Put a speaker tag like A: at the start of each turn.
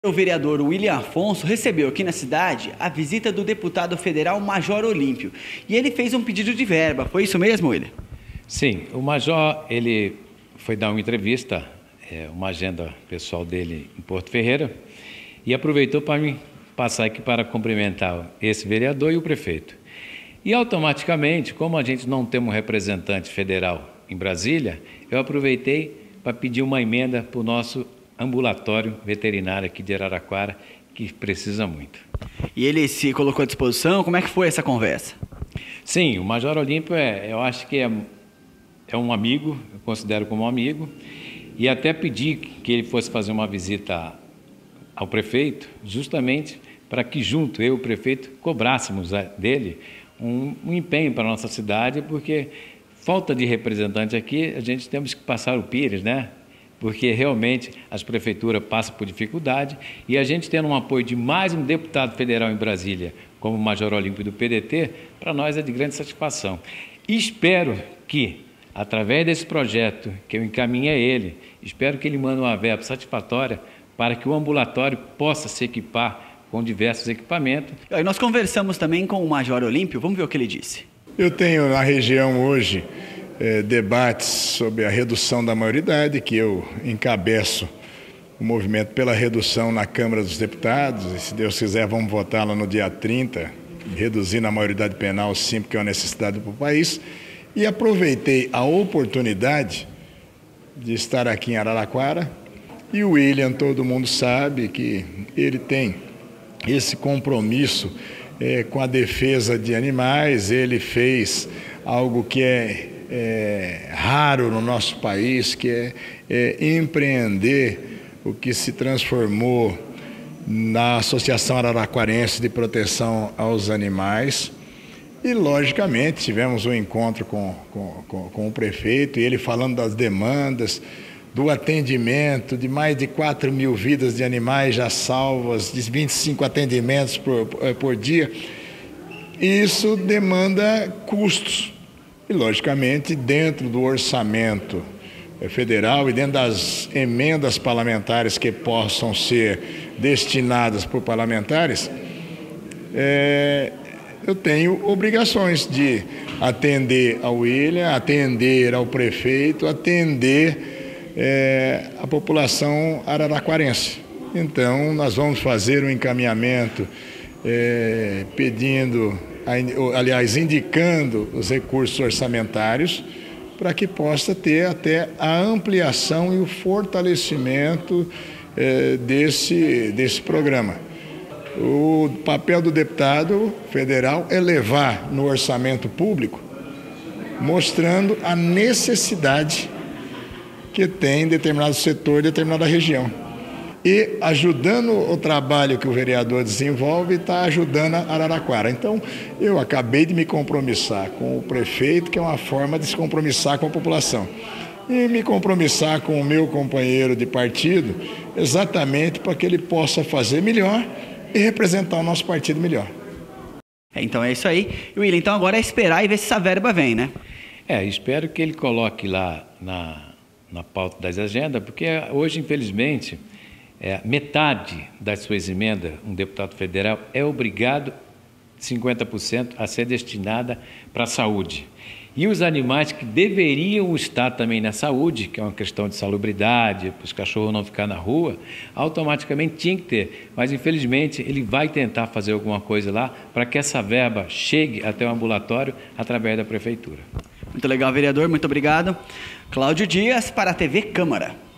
A: O vereador William Afonso recebeu aqui na cidade a visita do deputado federal Major Olímpio. E ele fez um pedido de verba. Foi isso mesmo, William?
B: Sim, o Major ele foi dar uma entrevista, uma agenda pessoal dele em Porto Ferreira, e aproveitou para me passar aqui para cumprimentar esse vereador e o prefeito. E automaticamente, como a gente não tem um representante federal em Brasília, eu aproveitei para pedir uma emenda para o nosso ambulatório veterinário aqui de Araraquara, que precisa muito.
A: E ele se colocou à disposição? Como é que foi essa conversa?
B: Sim, o Major Olímpio eu acho que é um amigo, eu considero como um amigo, e até pedi que ele fosse fazer uma visita ao prefeito, justamente para que junto, eu e o prefeito, cobrássemos dele um empenho para a nossa cidade, porque falta de representante aqui, a gente temos que passar o pires, né? Porque realmente as prefeituras passam por dificuldade e a gente tendo um apoio de mais um deputado federal em Brasília, como o Major Olímpio do PDT, para nós é de grande satisfação. E espero que, através desse projeto que eu encaminhei a ele, espero que ele mande uma verba satisfatória para que o ambulatório possa se equipar com diversos equipamentos.
A: E nós conversamos também com o Major Olímpio, vamos ver o que ele disse.
C: Eu tenho na região hoje debates sobre a redução da maioridade, que eu encabeço o movimento pela redução na Câmara dos Deputados, e se Deus quiser vamos votar lá no dia 30, reduzindo a maioridade penal, sim, porque é uma necessidade para o país, e aproveitei a oportunidade de estar aqui em Araraquara, e o William, todo mundo sabe que ele tem esse compromisso com a defesa de animais, ele fez algo que é raro no nosso país, que é empreender o que se transformou na Associação Araraquarense de Proteção aos Animais. E, logicamente, tivemos um encontro com o prefeito, e ele falando das demandas, do atendimento de mais de 4 mil vidas de animais já salvas, de 25 atendimentos por dia. Isso demanda custos. E, logicamente, dentro do orçamento federal e dentro das emendas parlamentares que possam ser destinadas por parlamentares, eu tenho obrigações de atender ao William, atender ao prefeito, atender a população araraquarense. Então, nós vamos fazer um encaminhamento indicando os recursos orçamentários para que possa ter até a ampliação e o fortalecimento desse programa. O papel do deputado federal é levar no orçamento público, mostrando a necessidade que tem determinado setor, determinada região. E ajudando o trabalho que o vereador desenvolve, está ajudando a Araraquara. Então, eu acabei de me compromissar com o prefeito, que é uma forma de se compromissar com a população. E me compromissar com o meu companheiro de partido, exatamente para que ele possa fazer melhor e representar o nosso partido melhor.
A: Então é isso aí. William, então agora é esperar e ver se essa verba vem, né?
B: Espero que ele coloque lá na pauta das agendas, porque hoje, infelizmente, metade das suas emendas, um deputado federal é obrigado, 50%, a ser destinada para a saúde. E os animais que deveriam estar também na saúde, que é uma questão de salubridade, para os cachorros não ficar na rua, automaticamente tinha que ter. Mas, infelizmente, ele vai tentar fazer alguma coisa lá para que essa verba chegue até o ambulatório através da prefeitura.
A: Muito legal, vereador. Muito obrigado. Cláudio Dias para a TV Câmara.